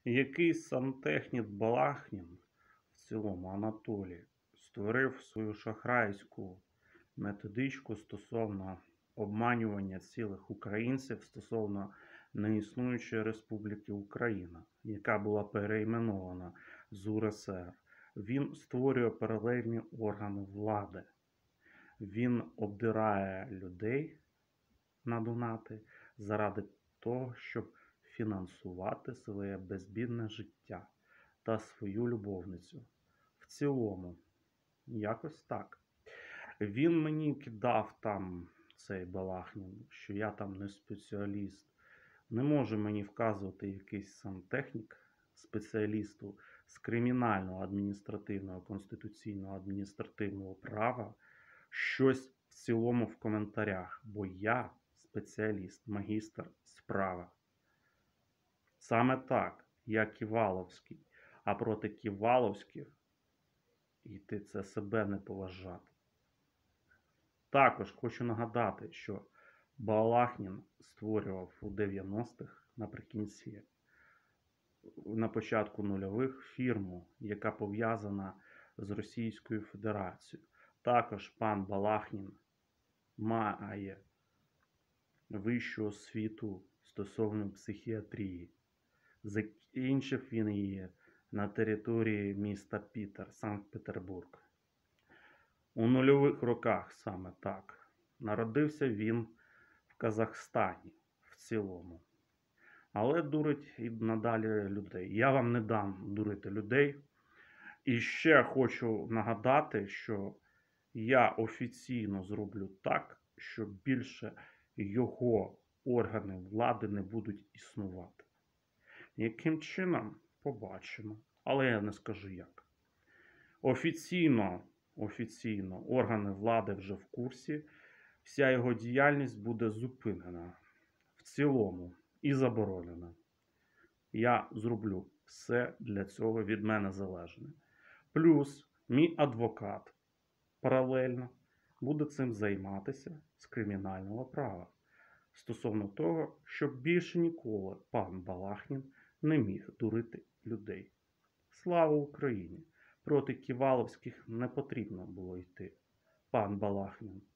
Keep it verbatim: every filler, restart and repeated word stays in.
Якийсь сантехнік Балахнін, в цілому Анатолій, створив свою шахрайську методичку стосовно обманювання цілих українців стосовно неіснуючої Республіки Україна, яка була перейменована з У Р С Р. Він створює паралельні органи влади. Він обдирає людей на донати заради того, щоб фінансувати своє безбідне життя та свою любовницю. В цілому, якось так. Він мені кидав там, цей Балахнін, що я там не спеціаліст. Не може мені вказувати якийсь сантехнік спеціалісту з кримінального, адміністративного, конституційного, адміністративного права щось в цілому в коментарях, бо я спеціаліст, магістр з права. Саме так, я Ківаловський, а проти Ківаловських йти це себе не поважати. Також хочу нагадати, що Балахнін створював у дев'яностих наприкінці, на початку нульових фірму, яка пов'язана з Російською Федерацією. Також пан Балахнін має вищу освіту стосовно психіатрії. Закінчив він її на території міста Пітер, Санкт-Петербург. У нульових роках саме так. Народився він в Казахстані в цілому. Але дурить і надалі людей. Я вам не дам дурити людей. І ще хочу нагадати, що я офіційно зроблю так, що більше його органи влади не будуть існувати. Яким чином? Побачимо. Але я не скажу як. Офіційно, офіційно органи влади вже в курсі. Вся його діяльність буде зупинена в цілому і заборонена. Я зроблю все для цього від мене залежне. Плюс мій адвокат паралельно буде цим займатися з кримінального права. Стосовно того, щоб більше ніколи пан Балахнін не міг дурити людей. Слава Україні! Проти Ківаловських не потрібно було йти. Пан Балахнін